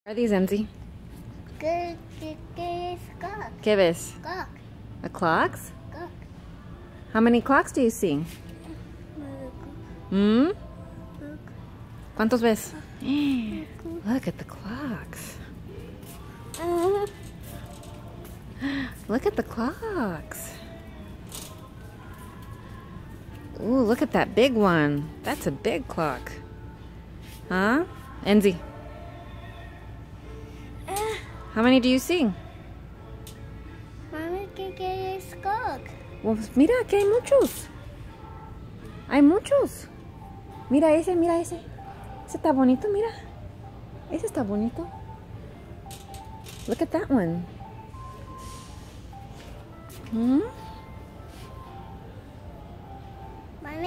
Are these empty? ¿Qué es clock? ¿Qué ves? Clock. The clocks? Clock. How many clocks do you see? Hmm? ¿Cuántos ves? Look at the clocks. Look at the clocks. Ooh, look at that big one. That's a big clock. Huh? Enzi. How many do you see? Mami, ¿qué es clock? Pues mira, que hay muchos. Hay muchos. Mira ese, mira ese. Ese está bonito, mira. Ese está bonito. Look at that one. Hmm?